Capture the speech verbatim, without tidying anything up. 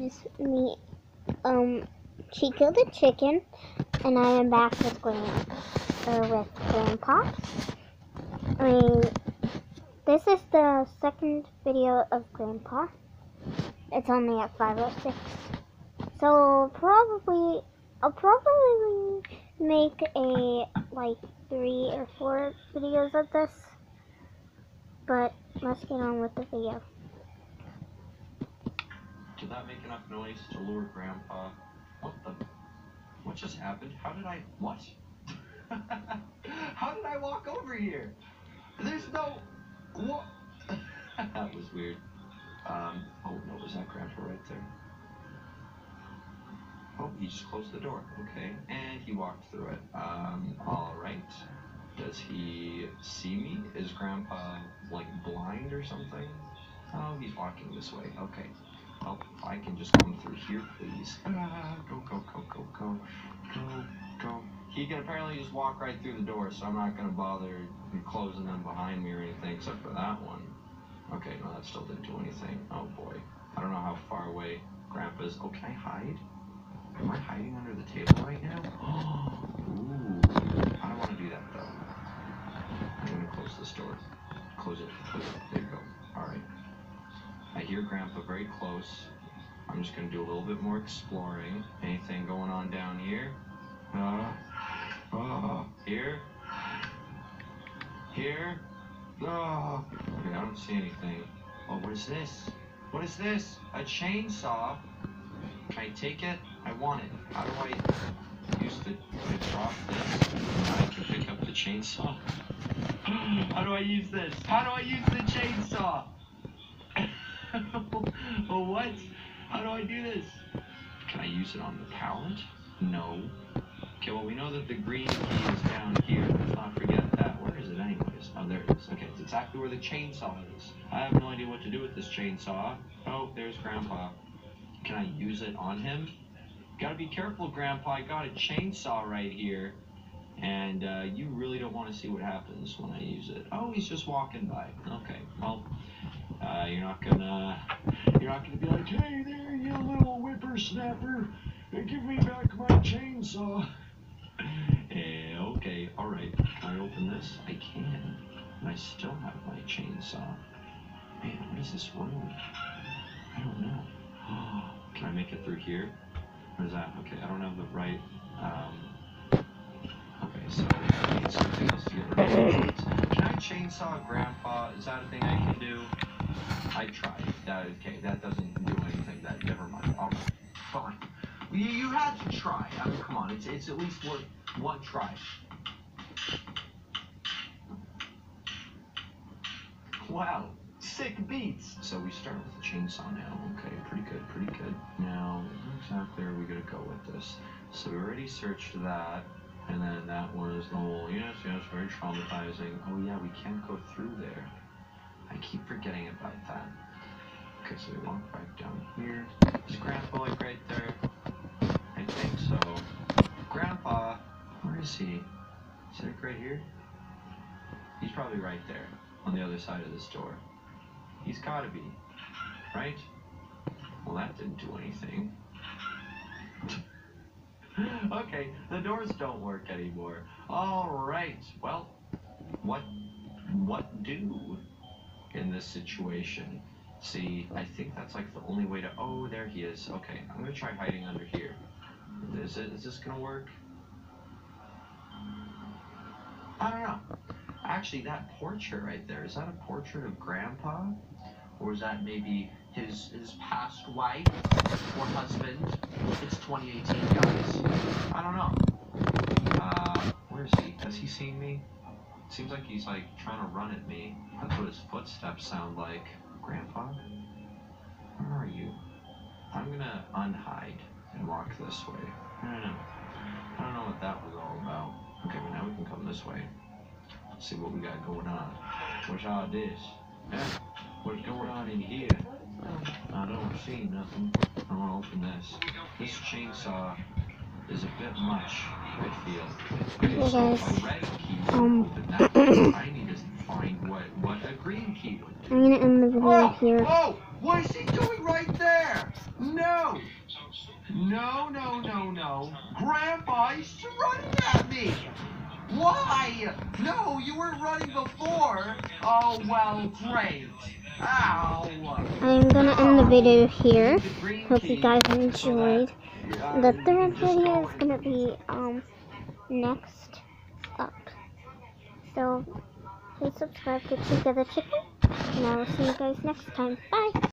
it's me, um, Chico the chicken, and I am back with Grand, uh, with Grandpa. I mean, this is the second video of Grandpa. It's only at five oh six, so probably, I'll probably make a, like, three or four videos of this, but let's get on with the video. Did that make enough noise to lure Grandpa? What the? What just happened? How did I? What? How did I walk over here? There's no. What? That was weird. Um. Oh no, was that Grandpa right there? Oh, he just closed the door. Okay, and he walked through it. Um. All right. Does he see me? Is Grandpa like blind or something? Oh, he's walking this way. Okay. Well, if I can just come through here, please. Ah, go, go, go, go, go, go, go. He can apparently just walk right through the door, so I'm not going to bother closing them behind me or anything, except for that one. Okay, no, that still didn't do anything. Oh, boy. I don't know how far away Grandpa is. Oh, can I hide? Am I hiding under the table right now? Ooh. I don't want to do that, though. I'm going to close this door. Close it. Close it. There you go. All right. I hear Grandpa very close. I'm just going to do a little bit more exploring. Anything going on down here? Uh, uh, here? Here? Oh, okay, I don't see anything. Oh, what is this? What is this? A chainsaw? Can I take it? I want it. How do I use the, the drop this? Now I can pick up the chainsaw. How do I use this? How do I use the chainsaw? Oh, what? How do I do this? Can I use it on the pallet? No. Okay, well, we know that the green key is down here. Let's not forget that. Where is it anyways? Oh, there it is. Okay, it's exactly where the chainsaw is. I have no idea what to do with this chainsaw. Oh, there's Grandpa. Can I use it on him? Gotta be careful, Grandpa. I got a chainsaw right here. And uh, you really don't want to see what happens when I use it. Oh, he's just walking by. Okay, well... Uh, you're not gonna, you're not gonna be like, hey there, you little whippersnapper, give me back my chainsaw. Eh, okay, all right. Can I open this? I can. And I still have my chainsaw. Man, what is this room? I don't know. Can I make it through here? What is that? Okay, I don't have the right. Um, okay, so I need something else to get rid of. Can I chainsaw Grandpa? Is that a thing I can do? I tried. That, okay, that doesn't do anything. That never mind. All right, fine. You, you had to try. I mean, come on. It's it's at least worth one try. Wow, sick beats. So we start with the chainsaw now. Okay, pretty good, pretty good. Now, where exactly are we gonna go with this? So we already searched that, and then that was oh yes, yes, very traumatizing. Oh yeah, we can't go through there. I keep forgetting about that. Okay, so we walk back down here. Is Grandpa like right there? I think so. Grandpa, where is he? Is he like right here? He's probably right there, on the other side of this door. He's gotta be, right? Well, that didn't do anything. Okay, the doors don't work anymore. All right, well, what, what do? In this situation. See, I think that's like the only way to, oh, there he is. Okay, I'm gonna try hiding under here. Is it, is this gonna work? I don't know. Actually, that portrait right there, is that a portrait of Grandpa? Or is that maybe his, his past wife or husband? It's twenty eighteen, guys. I don't know. Uh, where is he? Has he seen me? Seems like he's like trying to run at me. That's what his footsteps sound like. Grandpa? Where are you? I'm gonna unhide and walk this way. I don't know. I don't know what that was all about. Okay, but now we can come this way. Let's see what we got going on. What's all this? Eh? What's going on in here? I don't see nothing. I wanna open this. This chainsaw is a bit much, I feel. Okay, so a red key would um, open that. I need to find what, what a green key would do. I'm gonna end the video oh, here. Oh! What is he doing right there? No! No, no, no, no. Grandpa, he's running at me! Why? No, you weren't running before. Oh, well, great. Ow. I'm gonna end the video here. Hope you guys enjoyed. The third video is gonna be um next up. So please subscribe to Chica the Chicken, and I will see you guys next time. Bye!